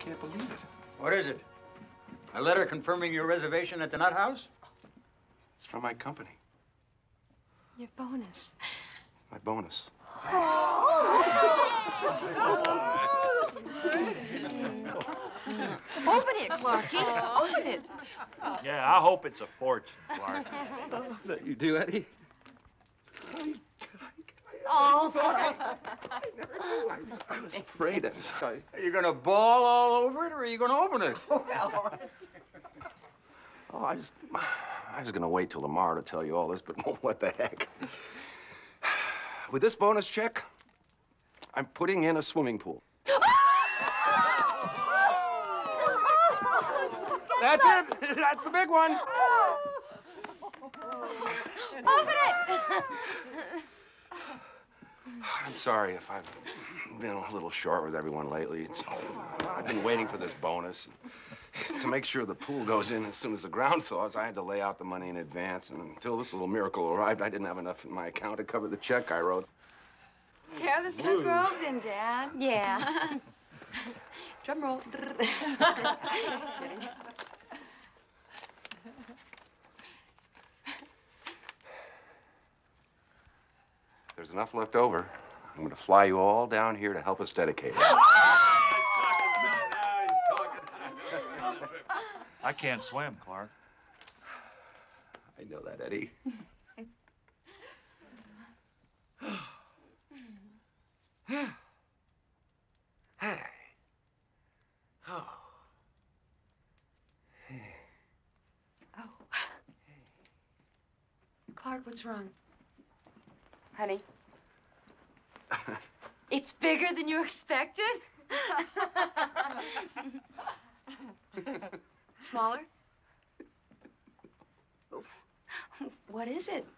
can't believe it. What is it? A letter confirming your reservation at the Nut House? It's from my company. Your bonus. My bonus. Open it, Clarky. Open it. Yeah, I hope it's a fortune, Clark. That you do, Eddie? Oh. I was afraid. Are you going to bawl all over it, or are you going to open it? Oh, I was going to wait till tomorrow to tell you all this, but what the heck? With this bonus check, I'm putting in a swimming pool. That's it. That's the big one. Open it. I'm sorry if I've been a little short with everyone lately. I've been waiting for this bonus. To make sure the pool goes in as soon as the ground thaws, I had to lay out the money in advance. And until this little miracle arrived, I didn't have enough in my account to cover the check I wrote. Tear the slip rope then, Dad. Yeah. Drum roll. If there's enough left over, I'm going to fly you all down here to help us dedicate it. I can't swim, Clark. I know that, Eddie. Hey. Oh. Hey. Oh. Clark, what's wrong? Honey? It's bigger than you expected? Smaller? What is it?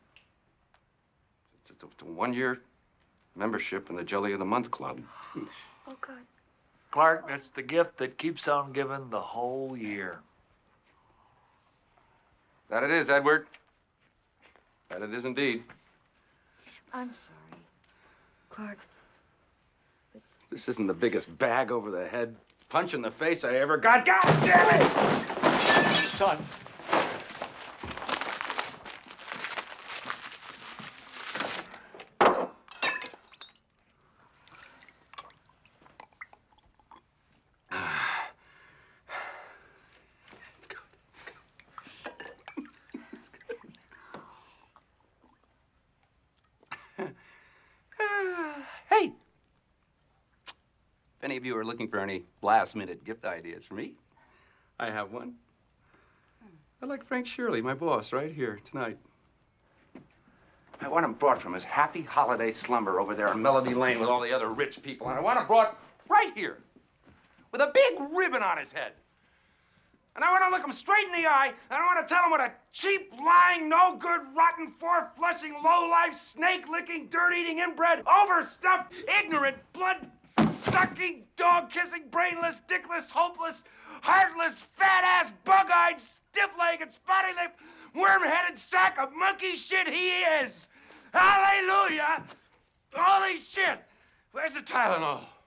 It's a one-year membership in the Jelly of the Month Club. Oh, God. Clark, that's the gift that keeps on giving the whole year. That it is, Edward. That it is indeed. I'm sorry. Clark. This isn't the biggest bag over the head punch in the face I ever got. God damn it! Son. It's good. It's good. It's good. Hey! If any of you are looking for any last-minute gift ideas for me, I have one. I like Frank Shirley, my boss, right here tonight. I want him brought from his happy holiday slumber over there in Melody Lane with all the other rich people, and I want him brought right here with a big ribbon on his head. And I want to look him straight in the eye, and I want to tell him what a cheap, lying, no-good, rotten, four-flushing, low-life, snake-licking, dirt-eating, inbred, overstuffed, ignorant, blood-sucking, dog-kissing, brainless, dickless, hopeless, heartless, fat-ass, bug-eyed, stiff-legged, spotty-lipped, worm-headed sack of monkey shit he is. Hallelujah! Holy shit! Where's the Tylenol?